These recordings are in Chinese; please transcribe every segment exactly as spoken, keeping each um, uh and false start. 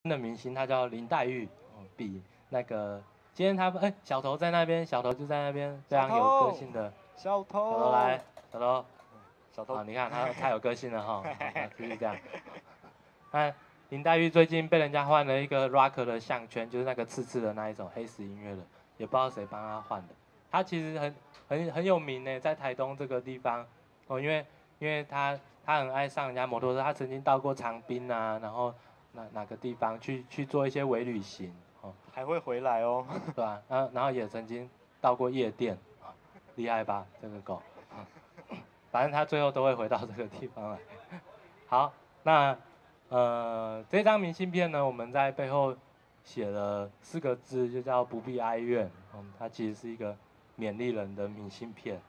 的明星，他叫林黛玉，哦、比那个今天他哎、小头在那边，小头就在那边，非常有个性的小头， 小头来，小头， 小头， 好，你看他太有个性了哈，就是这样。那林黛玉最近被人家换了一个 rock 的项圈，就是那个刺刺的那一种黑石音乐的，也不知道谁帮他换的。他其实很很很有名呢，在台东这个地方哦，因为因为他他很爱上人家摩托车，他曾经到过长滨啊，然后哪哪个地方去去做一些微旅行哦， 还会回来哦， 对吧、啊？然后然后也曾经到过夜店，厉害吧这个狗？反正他最后都会回到这个地方来。好，那呃这张明信片呢，我们在背后写了四个字，就叫不必哀怨。嗯，它其实是一个勉励人的明信片。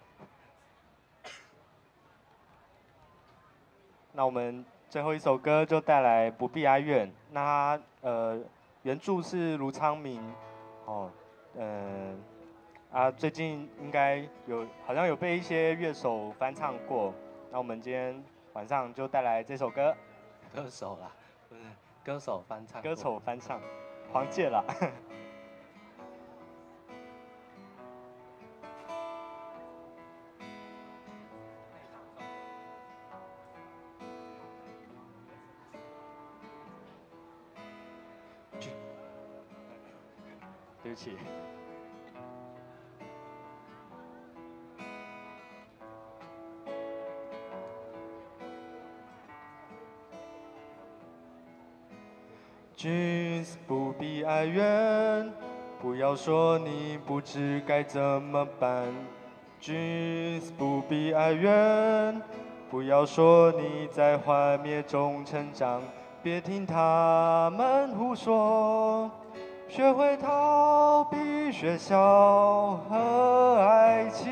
那我们最后一首歌就带来《不必哀怨》。那它呃原著是卢昌明，哦，嗯、呃、啊最近应该有好像有被一些乐手翻唱过。那我们今天晚上就带来这首歌。 歌手啦，不是歌手翻唱。 歌手翻唱，黄玠啦。对不起。君不必哀怨，不要说你不知该怎么办。君不必哀怨，不要说你在幻灭中成长。别听他们胡说，学会逃避学校和爱情。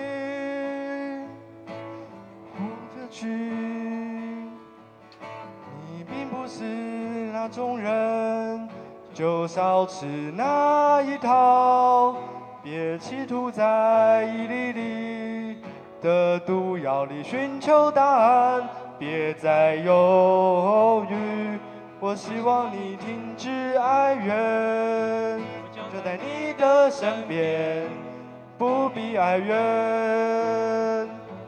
我的君，你并不是那种人，就少吃那一套。别企图在一粒粒的毒药里寻求答案，别再犹豫。我希望你停止哀怨，就在你的身边，不必哀怨。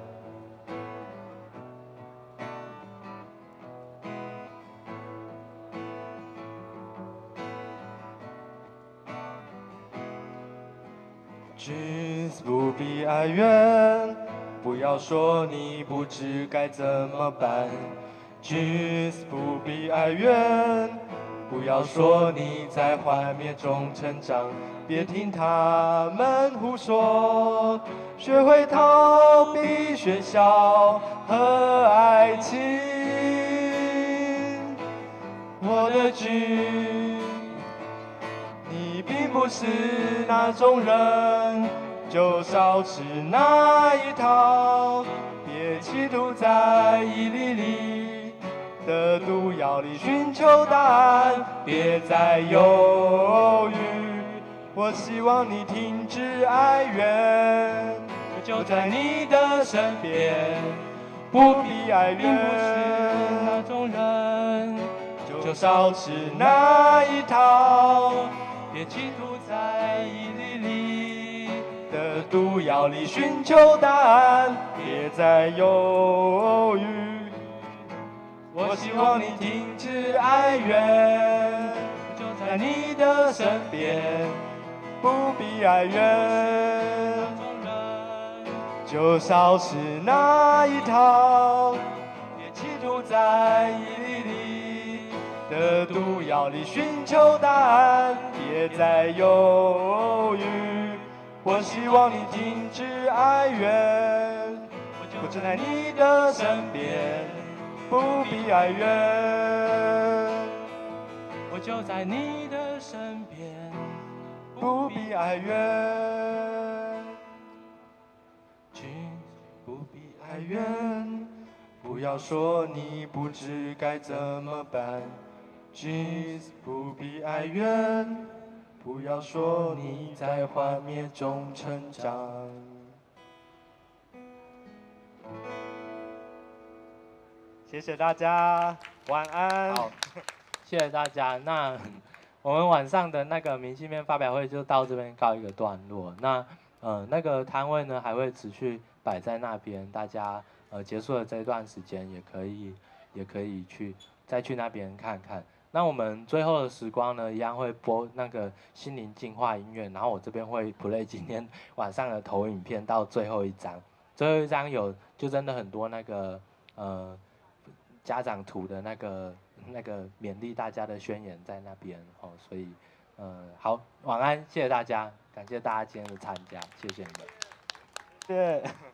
君不必哀怨，不要说你不知该怎么办。君不必哀怨，不要说你在幻灭中成长。别听他们胡说，学会逃避学校和爱情。我的君，你并不是那种人，就少吃那一套。别企图在一粒粒的毒药里寻求答案，别再犹豫。我希望你停止哀怨，就在你的身边，不必哀怨。并不是那种人，就少吃那一套。别企图在一粒粒的毒药里寻求答案，别再犹豫。我希望你停止哀怨，就在你的身边，不必哀怨，就少吃那一套。别企图在一粒粒的毒药里寻求答案，别再犹豫。我希望你停止哀怨，我就在你的身边，不必哀怨。我就在你的身边，不必哀怨。君不必哀怨，不要说你不知该怎么办。君不必哀怨，不要说你在幻灭中成长。谢谢大家，晚安。 好。 谢谢大家。那我们晚上的那个明信片发表会就到这边告一个段落。那呃那个摊位呢还会持续摆在那边，大家呃结束了这一段时间也可以也可以去再去那边看看。那我们最后的时光呢，一样会播那个心灵净化音乐，然后我这边会 play 今天晚上的投影片到最后一张，最后一张有就真的很多那个呃家长图的那个那个勉励大家的宣言在那边哦，所以呃好，晚安，谢谢大家，感谢大家今天的参加，谢谢你们。 谢谢。